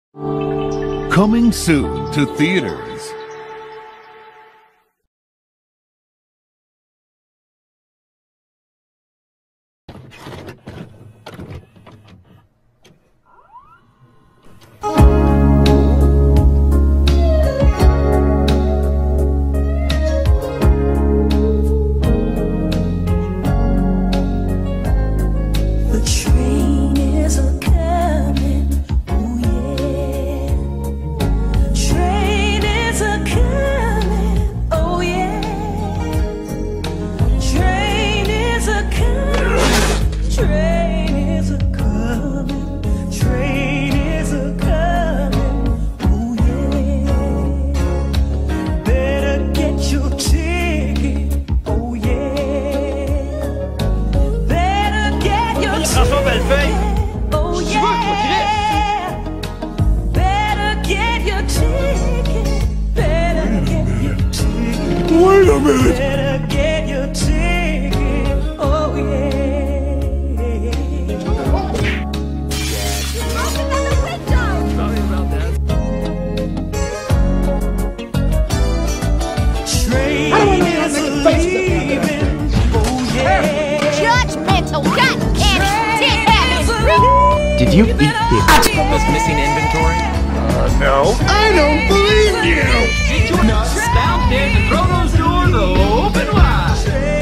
Coming soon to theaters. Wait a minute! Better get your ticket, oh yeah. Sorry about that. Train is leaving, oh yeah. Judgmental, cotton candy, tit habits. Did you eat this? Was missing inventory? No. I don't believe you! Nuts, bound in, the Chrono's doors open wide.